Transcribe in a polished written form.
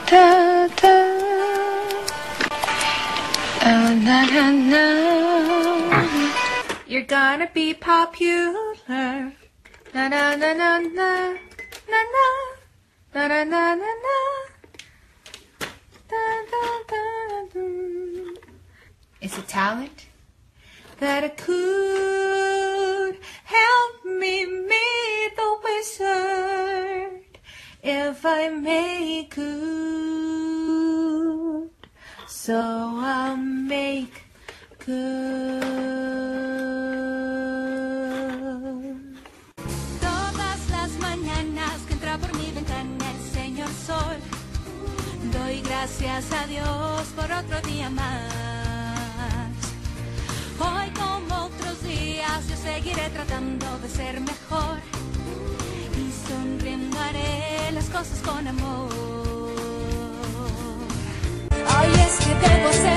da, da. Oh, na, na, na. You're gonna be popular. Na na na na na na na na na na na. Da, da, da, da. It's a talent that could help me meet the wizard if I make good. So I'll make good. Todas las mañanas que entra por mi ventana el señor sol, doy gracias a Dios por otro día más. Hoy como otros días yo seguiré tratando de ser mejor y sonriendo haré las cosas con amor. Ay, es que debo ser